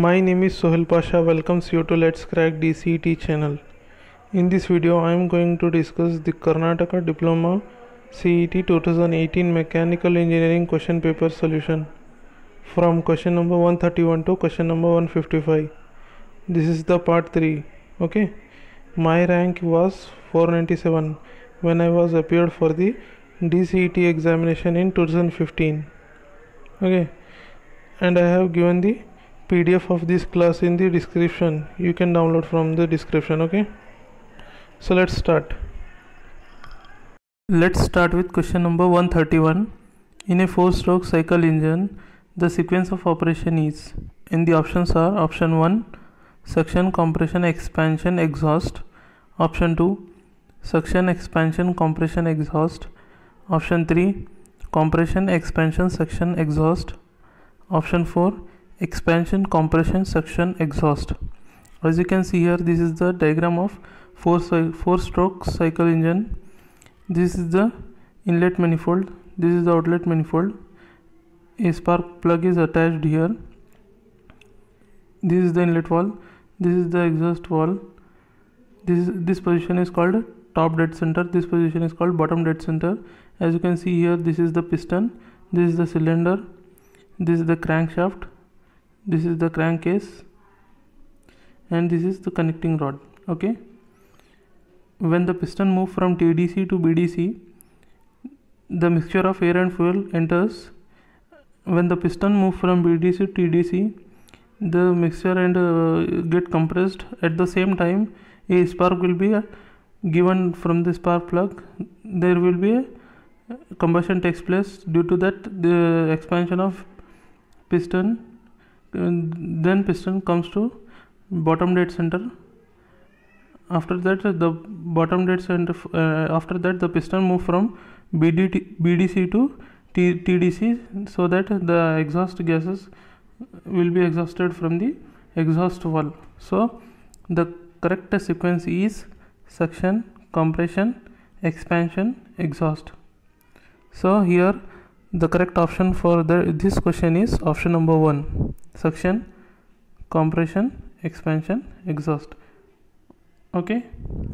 My name is Sohel Pasha. Welcomes you to Let's Crack DCET channel. In this video, I am going to discuss the Karnataka Diploma CET 2018 Mechanical Engineering question paper solution from question number 131 to question number 155. This is the part 3. Okay. My rank was 497 when I was appeared for the DCET examination in 2015. Okay. And I have given the PDF of this class in the description. You can download from the description. Okay, so let's start. Let's start with question number 131. In a 4-stroke cycle engine, the sequence of operation is, and the options are: option 1 suction, compression, expansion, exhaust; option 2 suction, expansion, compression, exhaust; option 3 compression, expansion, suction, exhaust; option 4 expansion, compression, suction, exhaust. As you can see here, this is the diagram of 4-stroke cycle engine. This is the inlet manifold, this is the outlet manifold. A spark plug is attached here. This is the inlet valve, this is the exhaust valve. This position is called top dead center, this position is called bottom dead center. As you can see here, this is the piston, this is the cylinder, this is the crankshaft, this is the crankcase, and this is the connecting rod. Okay, when the piston moves from TDC to BDC, the mixture of air and fuel enters. When the piston moves from BDC to TDC, the mixture and get compressed. At the same time, a spark will be given from the spark plug. There will be a combustion takes place. Due to that, the expansion of piston, then piston comes to bottom dead center. After that, the bottom dead center, after that the piston move from BDC to TDC, so that the exhaust gases will be exhausted from the exhaust valve. So the correct sequence is suction, compression, expansion, exhaust. So here the correct option for this question is option number 1, suction, compression, expansion, exhaust. Okay,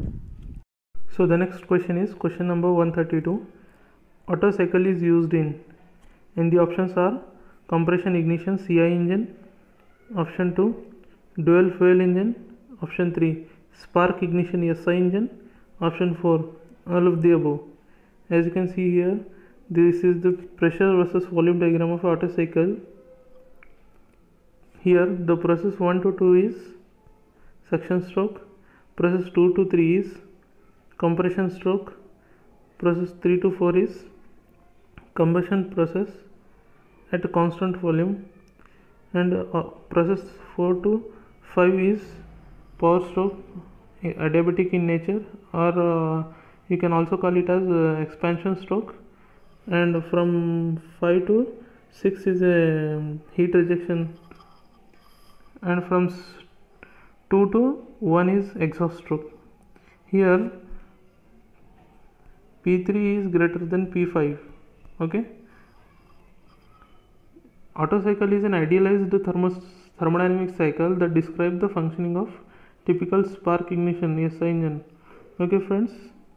so the next question is question number 132. Otto cycle is used in, and the options are: compression ignition CI engine; option 2 dual fuel engine; option 3 spark ignition SI engine; option 4 all of the above. As you can see here, this is the pressure versus volume diagram of Otto cycle. Here the process 1 to 2 is suction stroke, process 2 to 3 is compression stroke, process 3 to 4 is combustion process at a constant volume, and process 4 to 5 is power stroke, adiabatic in nature, or you can also call it as expansion stroke. And from 5 to 6 is a heat rejection, and from 2 to 1 is exhaust stroke. Here P3 is greater than P5. Okay, Otto cycle is an idealized thermodynamic cycle that describes the functioning of typical spark ignition SI engine. Okay friends,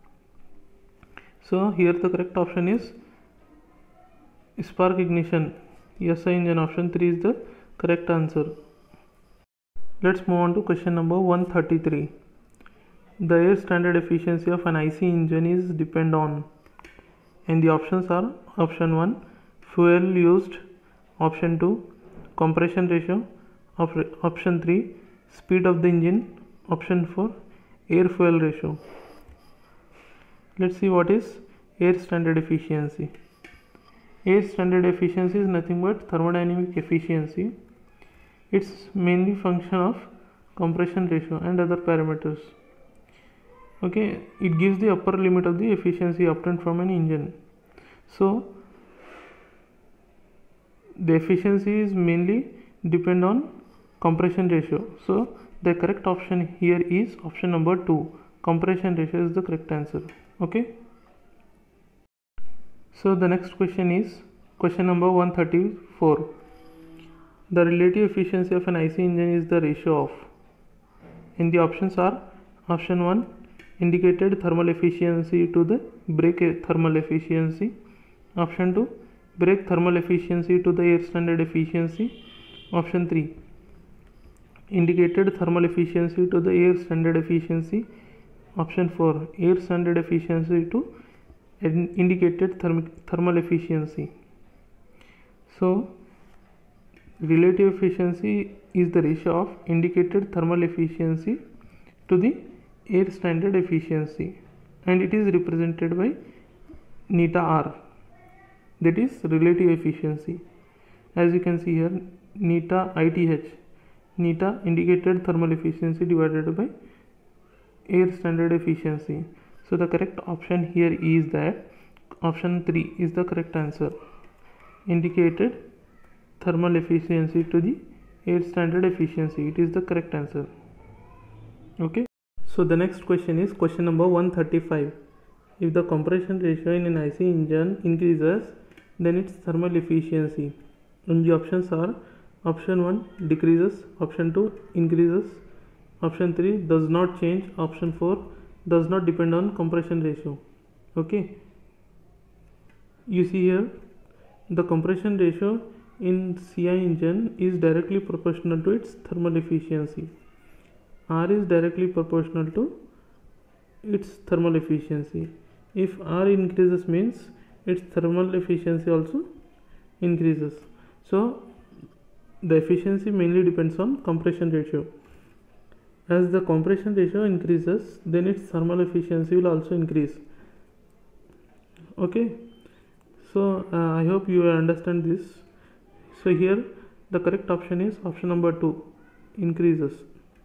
so here the correct option is spark ignition SI engine. Option 3 is the correct answer. Let's move on to question number 133. The air standard efficiency of an IC engine is depend on, and the options are: option 1 fuel used; option 2 compression ratio; option 3 speed of the engine; option 4 air fuel ratio. Let's see what is air standard efficiency. Air standard efficiency is nothing but thermodynamic efficiency. It's mainly function of compression ratio and other parameters. Okay, it gives the upper limit of the efficiency obtained from an engine. So the efficiency is mainly depend on compression ratio. So the correct option here is option number 2, compression ratio is the correct answer. Okay, so the next question is question number 134. The relative efficiency of an IC engine is the ratio of, and the options are: option 1, indicated thermal efficiency to the brake thermal efficiency; option 2, brake thermal efficiency to the air standard efficiency; option 3, indicated thermal efficiency to the air standard efficiency; option 4, air standard efficiency to indicated thermal efficiency. So relative efficiency is the ratio of indicated thermal efficiency to the air standard efficiency, and it is represented by neta R, that is relative efficiency. As you can see here, neta ITH, neta indicated thermal efficiency divided by air standard efficiency. So the correct option here is that option 3 is the correct answer, indicated thermal efficiency to the air standard efficiency. It is the correct answer. Okay, so the next question is question number 135. If the compression ratio in an IC engine increases, then its thermal efficiency. And the options are: option 1, decreases; option 2, increases; option 3, does not change; option 4, does not depend on compression ratio. Okay, you see here, the compression ratio in CI engine is directly proportional to its thermal efficiency. R is directly proportional to its thermal efficiency. If R increases, means its thermal efficiency also increases. So the efficiency mainly depends on compression ratio. As the compression ratio increases, then its thermal efficiency will also increase. Okay, so I hope you understand this. So here the correct option is option number 2, increases.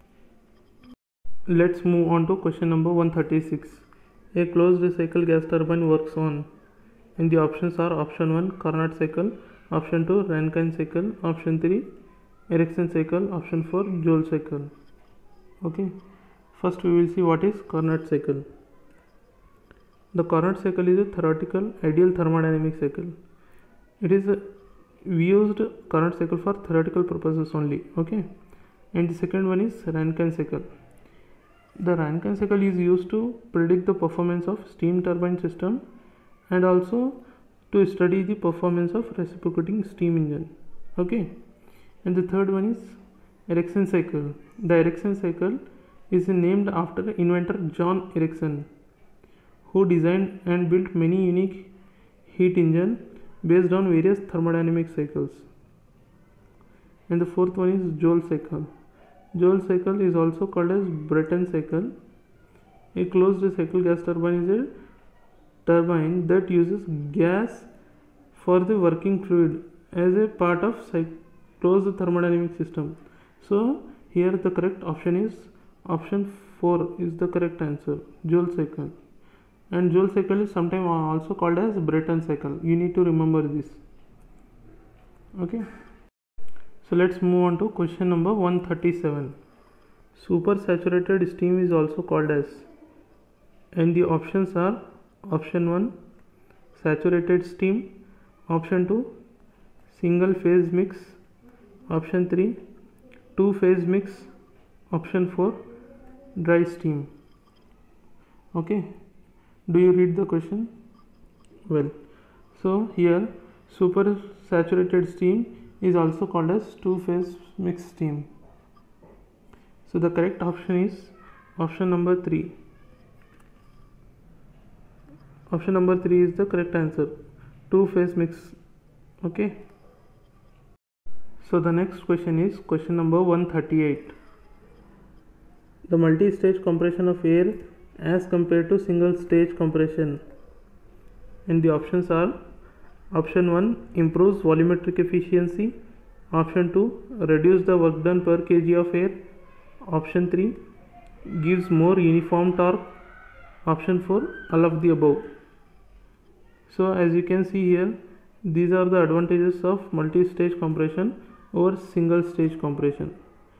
Let's move on to question number 136. A closed cycle gas turbine works on, and the options are: option 1, Carnot cycle; option 2, Rankine cycle; option 3, Ericsson cycle; option 4, Joule cycle. Okay, first we will see what is Carnot cycle. The Carnot cycle is a theoretical ideal thermodynamic cycle. We used Carnot cycle for theoretical purposes only. Okay, and the second one is Rankine cycle. The Rankine cycle is used to predict the performance of steam turbine system and also to study the performance of reciprocating steam engine. Okay, and the third one is Ericsson cycle. The Ericsson cycle is named after inventor John Ericsson, who designed and built many unique heat engines based on various thermodynamic cycles. And the fourth one is Joule cycle. Joule cycle is also called as Brayton cycle. A closed cycle gas turbine is a turbine that uses gas for the working fluid as a part of closed thermodynamic system. So here the correct option is option 4 is the correct answer, Joule cycle. And Joule cycle is sometimes also called as Brayton cycle. You need to remember this. Okay, so let's move on to question number 137. Supersaturated steam is also called as, and the options are: option 1, saturated steam; option 2, single phase mix; option 3, two phase mix; option 4, dry steam. Okay, do you read the question? Well, so here supersaturated steam is also called as two phase mixed steam. So the correct option is option number 3. Option number 3 is the correct answer, two phase mix. Okay, so the next question is question number 138. The multi-stage compression of air as compared to single stage compression, and the options are: option 1, improves volumetric efficiency; option 2, reduce the work done per kg of air; option 3, gives more uniform torque; option 4, all of the above. So as you can see here, these are the advantages of multi-stage compression over single stage compression.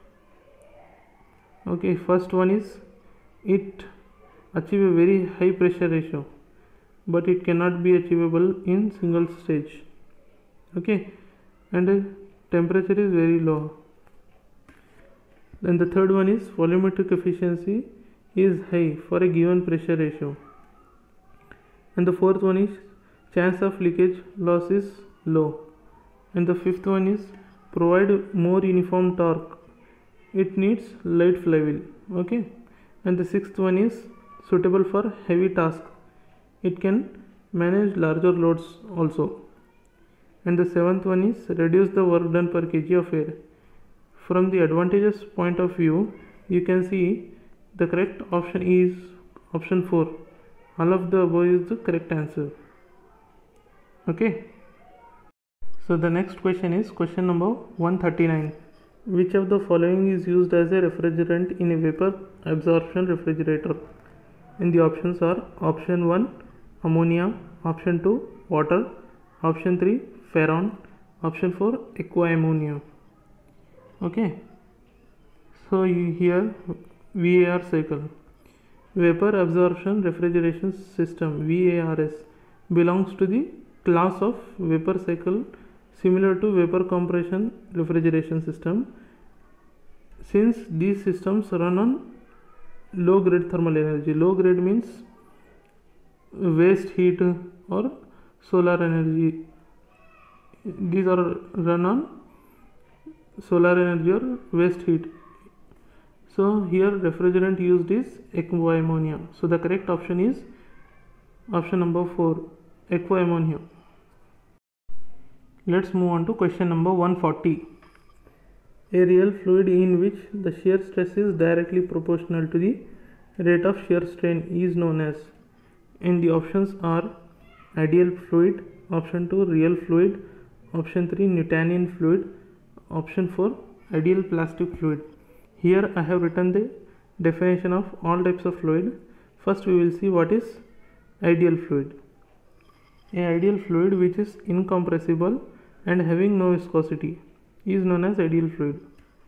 Okay, first one is it achieve a very high pressure ratio, but it cannot be achievable in single stage. Okay, and temperature is very low. Then the third one is volumetric efficiency is high for a given pressure ratio. And the fourth one is chance of leakage loss is low. And the fifth one is provide more uniform torque. It needs light flywheel. Okay. And the sixth one is suitable for heavy task. It can manage larger loads also. And the seventh one is reduce the work done per kg of air. From the advantages point of view, you can see the correct option is option 4. All of the above is the correct answer. Okay. So the next question is question number 139. Which of the following is used as a refrigerant in a vapor absorption refrigerator? And the options are option 1 ammonia, option 2 water, option 3 Ferron, option 4 aqua ammonia. Okay. So here VAR cycle, vapor absorption refrigeration system, VARS, belongs to the class of vapor cycle similar to vapor compression refrigeration system, since these systems run on low grade thermal energy. Low grade means waste heat or solar energy. These are run on solar energy or waste heat. So here refrigerant used is aqua ammonia. So the correct option is option number 4, aqua ammonia. Let's move on to question number 140. A real fluid in which the shear stress is directly proportional to the rate of shear strain is known as, and the options are ideal fluid, option 2 real fluid, option 3 Newtonian fluid, option 4 ideal plastic fluid. Here I have written the definition of all types of fluid. First we will see what is ideal fluid. A ideal fluid which is incompressible and having no viscosity is known as ideal fluid.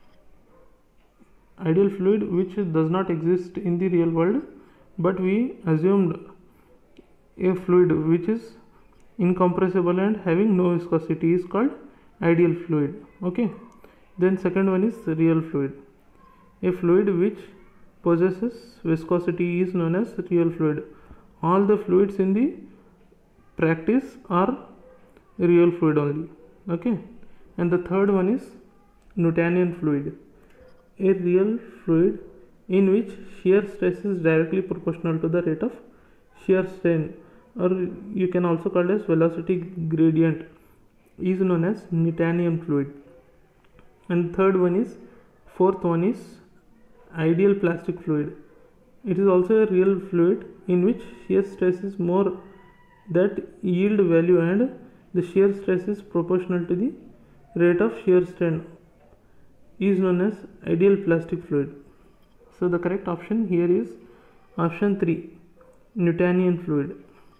Ideal fluid which does not exist in the real world, but we assumed a fluid which is incompressible and having no viscosity is called ideal fluid. Okay. Then second one is real fluid. A fluid which possesses viscosity is known as real fluid. All the fluids in the practice are real fluid only. Okay. And the third one is Newtonian fluid. A real fluid in which shear stress is directly proportional to the rate of shear strain, or you can also call it as velocity gradient, is known as Newtonian fluid. And third one is, fourth one is ideal plastic fluid. It is also a real fluid in which shear stress is more that yield value and the shear stress is proportional to the rate of shear strain, is known as ideal plastic fluid. So the correct option here is option 3, Newtonian fluid.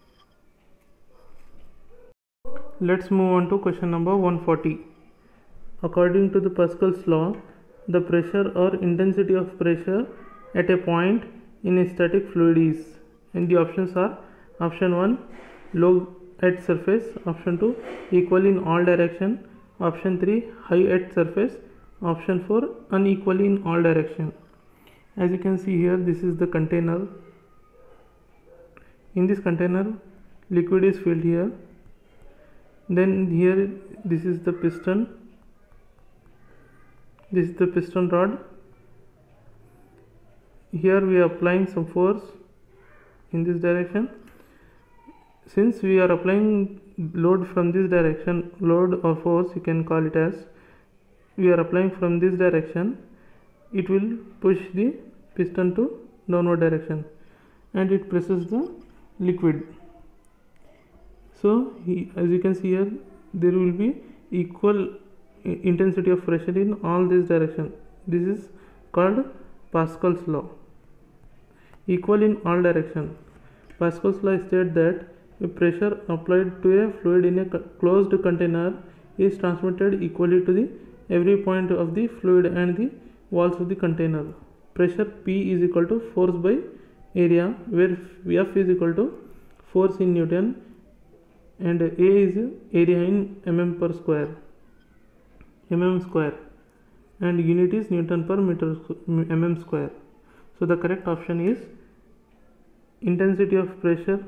Let's move on to question number 140. According to the Pascal's law, the pressure or intensity of pressure at a point in a static fluid is, and the options are option 1 low at surface, option 2 equal in all direction, option 3 high at surface, option 4 unequal in all direction. As you can see here, this is the container. In this container liquid is filled here. Then here this is the piston. This is the piston rod. Here we are applying some force in this direction. Since we are applying load from this direction, load or force you can call it as, we are applying from this direction, it will push the piston to downward direction and it presses the liquid. So as you can see here, there will be equal intensity of pressure in all this direction. This is called Pascal's law. Equal in all direction. Pascal's law states that a pressure applied to a fluid in a closed container is transmitted equally to the every point of the fluid and the walls of the container. Pressure P is equal to force by area, where F is equal to force in Newton and A is area in mm per square. mm square and unit is Newton per meter mm square. So the correct option is intensity of pressure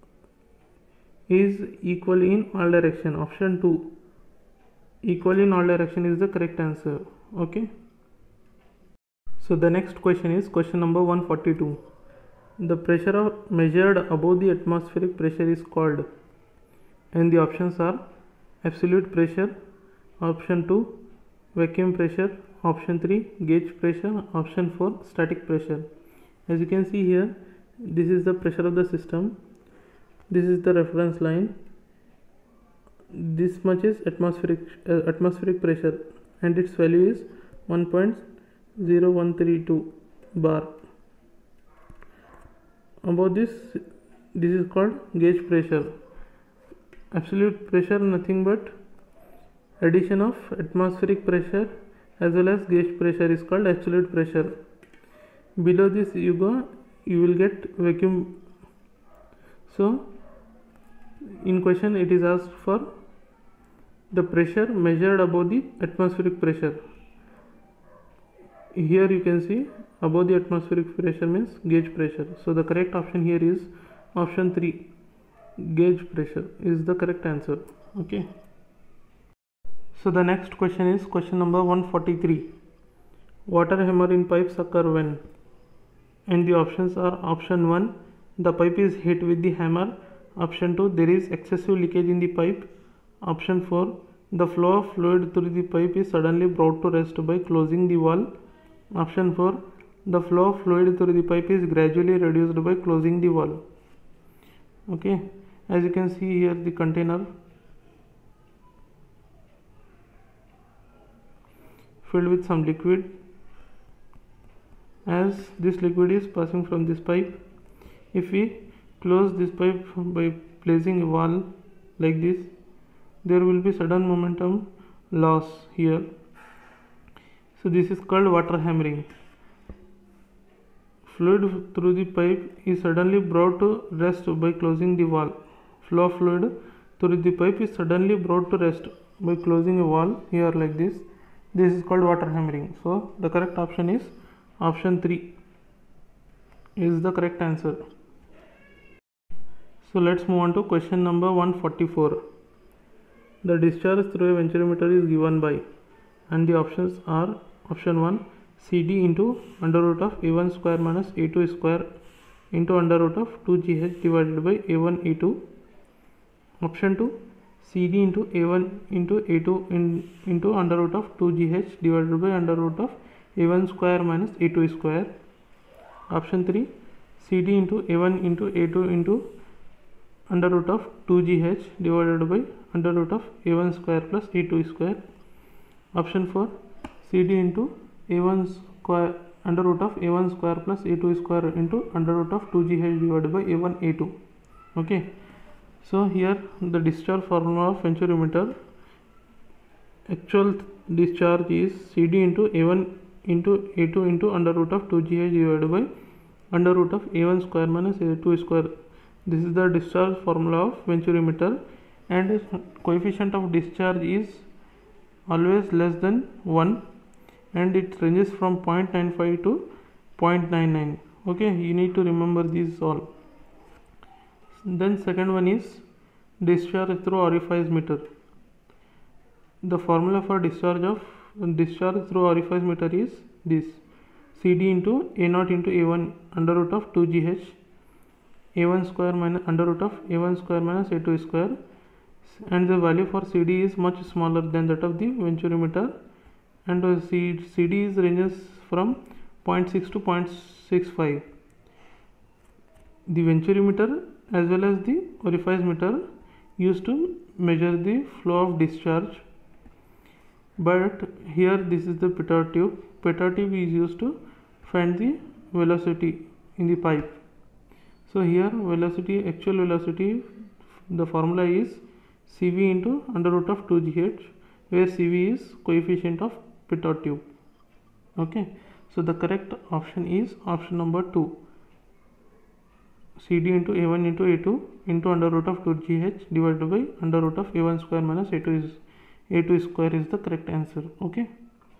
is equal in all direction. Option 2, equal in all direction, is the correct answer. Okay. So the next question is question number 142. The pressure measured above the atmospheric pressure is called, and the options are absolute pressure, option 2 vacuum pressure, option 3 gauge pressure, option 4 static pressure. As you can see here, this is the pressure of the system, this is the reference line, this much is atmospheric pressure, and its value is 1.0132 bar. Above this is called gauge pressure. Absolute pressure nothing but addition of atmospheric pressure as well as gauge pressure is called absolute pressure. Below this you will get vacuum. So in question it is asked for the pressure measured above the atmospheric pressure. Here you can see above the atmospheric pressure means gauge pressure. So the correct option here is option 3, gauge pressure is the correct answer. Okay. So the next question is question number 143. Water hammer in pipes occur when? And the options are option 1, the pipe is hit with the hammer, option 2, there is excessive leakage in the pipe, option 4, the flow of fluid through the pipe is suddenly brought to rest by closing the valve, option 4, the flow of fluid through the pipe is gradually reduced by closing the valve. Okay, as you can see here, the container filled with some liquid. As this liquid is passing from this pipe, if we close this pipe by placing a valve like this, there will be sudden momentum loss here. So this is called water hammering. Fluid through the pipe is suddenly brought to rest by closing the valve. Flow of fluid through the pipe is suddenly brought to rest by closing a valve here like this. This is called water hammering. So the correct option is option 3 is the correct answer. So let's move on to question number 144. The discharge through a venturimeter is given by, and the options are option 1, CD into under root of A1 square minus A2 square into under root of 2GH divided by A1 A2. Option 2, CD into A1 into A2 into under root of 2GH divided by under root of A1 square minus A2 square. Option 3, CD into A1 into A2 into under root of 2GH divided by under root of A1 square plus A2 square. Option 4, CD into A1 square under root of A1 square plus A2 square into under root of 2GH divided by A1 A2. Okay. So here the discharge formula of venturimeter, actual discharge is CD into A1 into A2 into under root of 2GH divided by under root of A1 square minus A2 square. This is the discharge formula of venturimeter, and coefficient of discharge is always less than 1, and it ranges from 0.95 to 0.99. Okay, you need to remember these all. Then second one is discharge through orifice meter. The formula for discharge through orifice meter is this: CD into A0 into A1 under root of 2GH A1 square minus under root of A1 square minus A2 square, and the value for CD is much smaller than that of the venturimeter, and CD is ranges from 0.6 to 0.65. The venturimeter as well as the orifice meter used to measure the flow of discharge, but here this is the pitot tube. Pitot tube is used to find the velocity in the pipe. So here velocity, actual velocity, the formula is CV into under root of 2GH, where CV is coefficient of pitot tube. Okay, so the correct option is option number 2, CD into A1 into A2 into under root of 2GH divided by under root of A1 square minus A2 A2 square is the correct answer. Okay.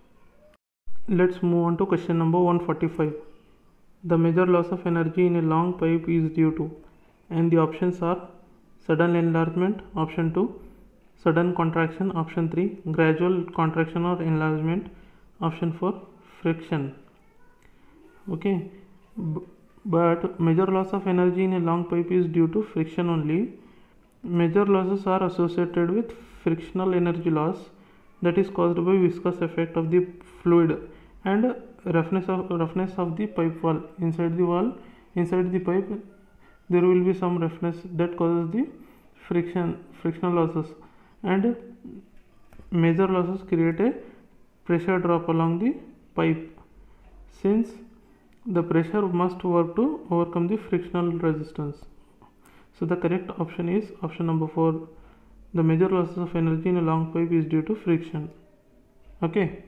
Let's move on to question number 145. The major loss of energy in a long pipe is due to, and the options are sudden enlargement, option 2, sudden contraction, option 3, gradual contraction or enlargement, option 4, friction. Okay, but major loss of energy in a long pipe is due to friction only. Major losses are associated with frictional energy loss, that is caused by viscous effect of the fluid and roughness of the pipe wall. Inside the pipe there will be some roughness that causes the frictional losses, and major losses create a pressure drop along the pipe, since the pressure must work to overcome the frictional resistance. So the correct option is option number 4. The major losses of energy in a long pipe is due to friction. Okay.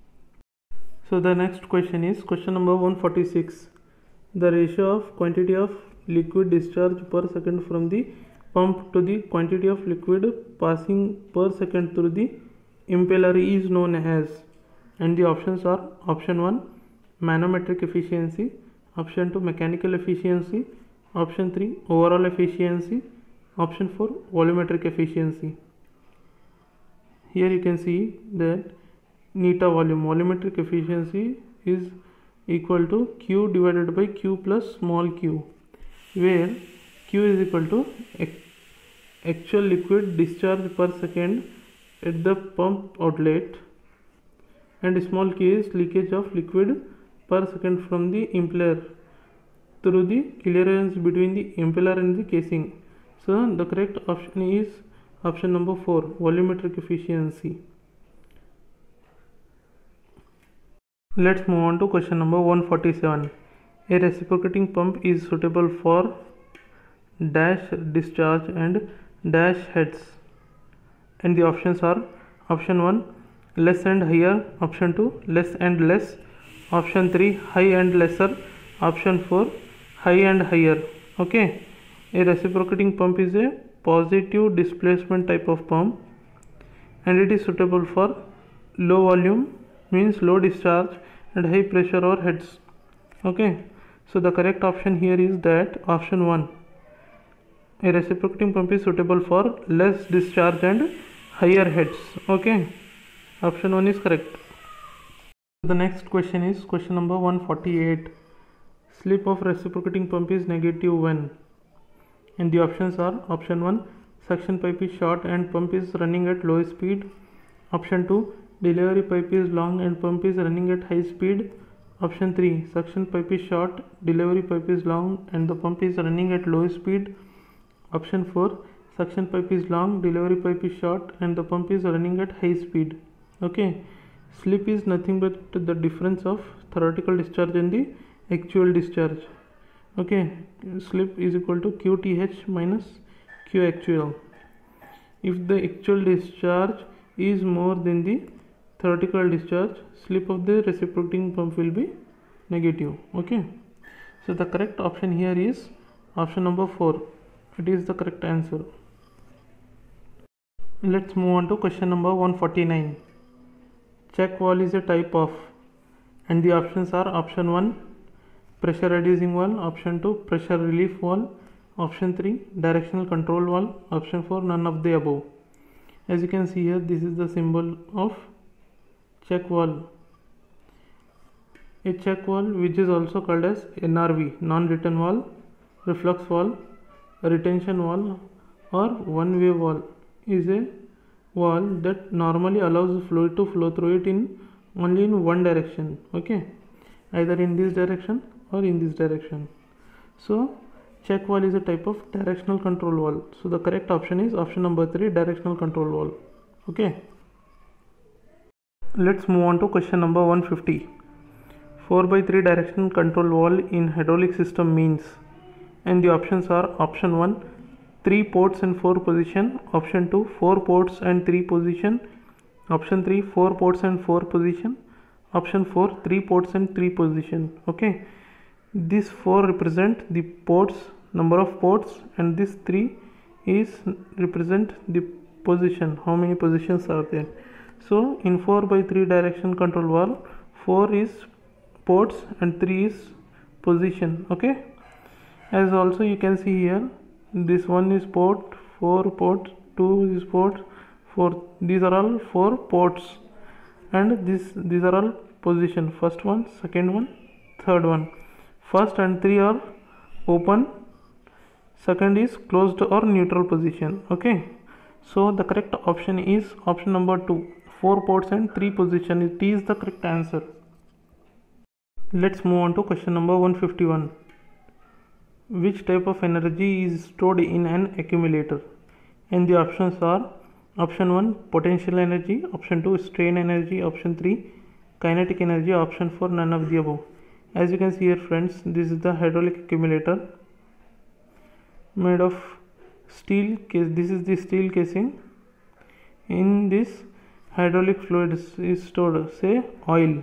So the next question is question number 146. The ratio of quantity of liquid discharge per second from the pump to the quantity of liquid passing per second through the impeller is known as, and the options are option 1, manometric efficiency, option 2, mechanical efficiency, option 3, overall efficiency, option 4, volumetric efficiency. Here you can see that neta volumetric efficiency is equal to Q divided by Q plus small q, where Q is equal to actual liquid discharge per second at the pump outlet, and small q is leakage of liquid per second from the impeller through the clearance between the impeller and the casing. So the correct option is option number 4, volumetric efficiency. Let's move on to question number 147. A reciprocating pump is suitable for dash discharge and dash heads, and the options are option 1, less and higher, option 2, less and less, option 3, high and lesser, option 4, high and higher. Okay, a reciprocating pump is a positive displacement type of pump, and it is suitable for low volume, means low discharge, and high pressure or heads. Okay, so the correct option here is that option 1, a reciprocating pump is suitable for less discharge and higher heads. Okay, option 1 is correct. The next question is question number 148. Slip of reciprocating pump is negative when, and the options are option 1, suction pipe is short and pump is running at low speed, option 2, delivery pipe is long and pump is running at high speed, option 3, suction pipe is short, delivery pipe is long and the pump is running at low speed, option 4, suction pipe is long, delivery pipe is short and the pump is running at high speed. Okay, slip is nothing but the difference of theoretical discharge and the actual discharge. Okay, slip is equal to QTH minus Q actual. If the actual discharge is more than the theoretical discharge, slip of the reciprocating pump will be negative. Okay, so the correct option here is option number 4. It is the correct answer. Let's move on to question number 149. Check valve is a type of, and the options are option 1, pressure reducing valve, option 2, pressure relief valve, option 3, directional control valve, option 4, none of the above. As you can see here, this is the symbol of check valve. A check valve, which is also called as NRV, non-return valve, reflux valve, retention valve or one-way valve, is a valve that normally allows fluid to flow through it only in one direction. Okay, either in this direction or in this direction. So check valve is a type of directional control valve. So the correct option is option number 3, directional control valve. Okay, let's move on to question number 150. 4/3 directional control valve in hydraulic system means, and the options are option 1, 3 ports and 4 position, option 2, 4 ports and 3 position, option 3, 4 ports and 4 position, option 4, 3 ports and 3 position. Okay, this 4 represent the ports, number of ports, and this 3 is represent the position, how many positions are there. So in 4x3 direction control valve, 4 is ports and 3 is position. Okay, as also you can see here, this one is port, 4 ports, 2 is port, 4, these are all 4 ports, and these are all position, first one, second one, third one. First and 3 are open, second is closed or neutral position. Okay, so the correct option is option number 2, 4 ports and 3 position. It is the correct answer. Let's move on to question number 151. Which type of energy is stored in an accumulator? And the options are option 1 potential energy, option 2 strain energy, option 3 kinetic energy, option 4 none of the above. As you can see here friends, this is the hydraulic accumulator made of steel case. This is the steel casing. In this hydraulic fluid is stored, say oil.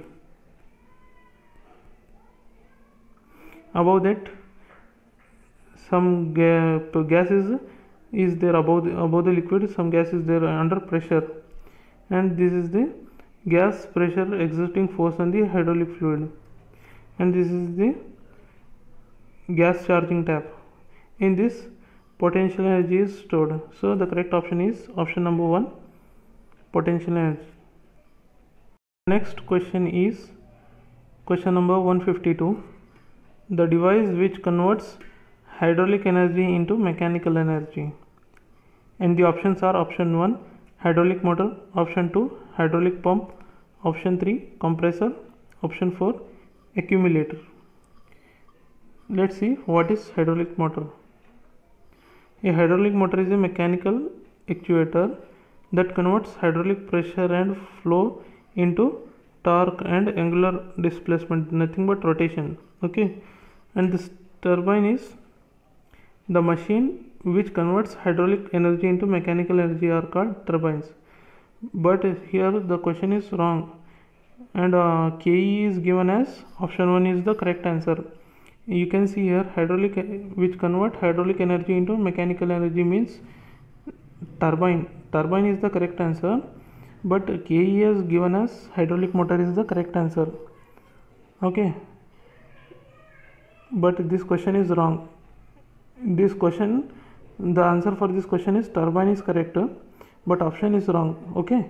Above that some gases is there above the liquid, some gas is there under pressure, and this is the gas pressure exerting force on the hydraulic fluid, and this is the gas charging tap. In this potential energy is stored. So the correct option is option number 1, potential energy. Next question is question number 152. The device which converts hydraulic energy into mechanical energy. And the options are option 1 hydraulic motor, option 2 hydraulic pump, option 3 compressor, option 4 accumulator. Let's see what is hydraulic motor. A hydraulic motor is a mechanical actuator that converts hydraulic pressure and flow into torque and angular displacement, nothing but rotation. Okay, and this turbine is the machine which converts hydraulic energy into mechanical energy are called turbines. But here the question is wrong, and KE is given as option 1 is the correct answer. You can see here hydraulic which convert hydraulic energy into mechanical energy means turbine. Turbine is the correct answer, but KE is given as hydraulic motor is the correct answer. Okay, but this question is wrong. This question, the answer for this question is turbine is correct, but option is wrong. Okay,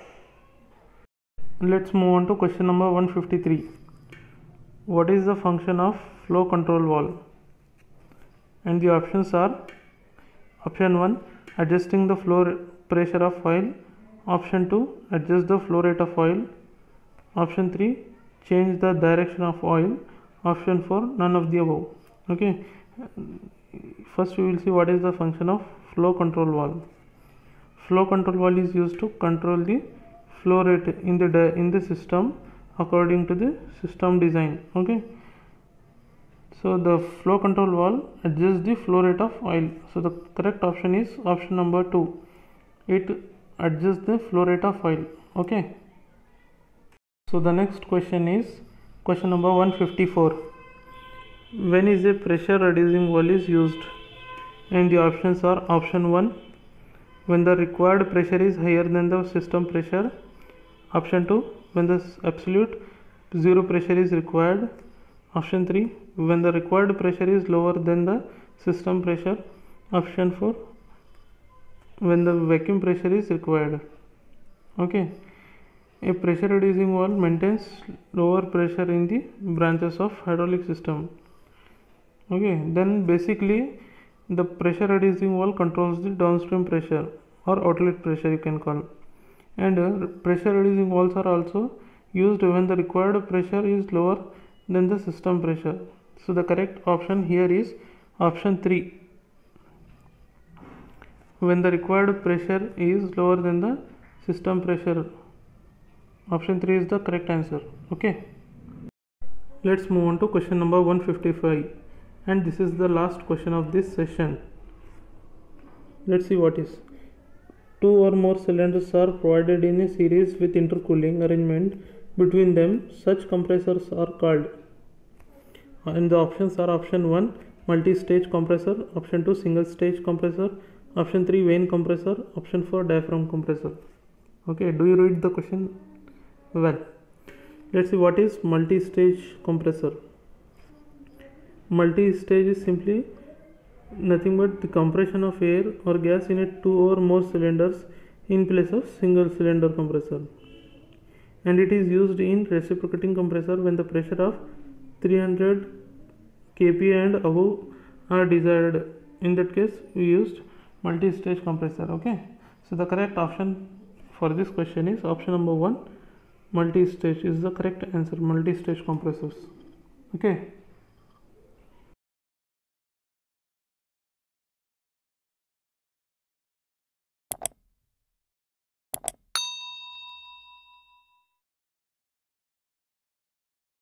let's move on to question number 153. What is the function of flow control valve? And the options are option 1 adjusting the flow pressure of oil, option 2 adjust the flow rate of oil, option 3 change the direction of oil, option 4 none of the above. Okay, first we will see what is the function of flow control valve. Flow control valve is used to control the flow rate in the system according to the system design. Okay, so the flow control valve adjusts the flow rate of oil. So the correct option is option number 2. It adjusts the flow rate of oil. Okay, so the next question is question number 154. When is a pressure reducing valve is used? And the options are option 1 when the required pressure is higher than the system pressure, option 2 when the absolute zero pressure is required, option 3 when the required pressure is lower than the system pressure, option 4 when the vacuum pressure is required. Okay, a pressure reducing valve maintains lower pressure in the branches of hydraulic system. Okay, then basically the pressure reducing valve controls the downstream pressure or outlet pressure you can call, and pressure reducing valves are also used when the required pressure is lower than the system pressure. So the correct option here is option 3 when the required pressure is lower than the system pressure. Option 3 is the correct answer. Okay, let's move on to question number 155, and this is the last question of this session. Let's see what is. 2 or more cylinders are provided in a series with intercooling arrangement between them. Such compressors are called. And the options are option 1 multi-stage compressor, option 2 single stage compressor, Option 3 vane compressor. Option 4 diaphragm compressor. Okay, do you read the question well? Let's see what is multi-stage compressor. Multi-stage is simply nothing but the compression of air or gas in a 2 or more cylinders in place of single cylinder compressor, and it is used in reciprocating compressor when the pressure of 300 kPa and above are desired. In that case we used multi-stage compressor. Okay, so the correct option for this question is option number 1, multi-stage is the correct answer, multi-stage compressors. Okay.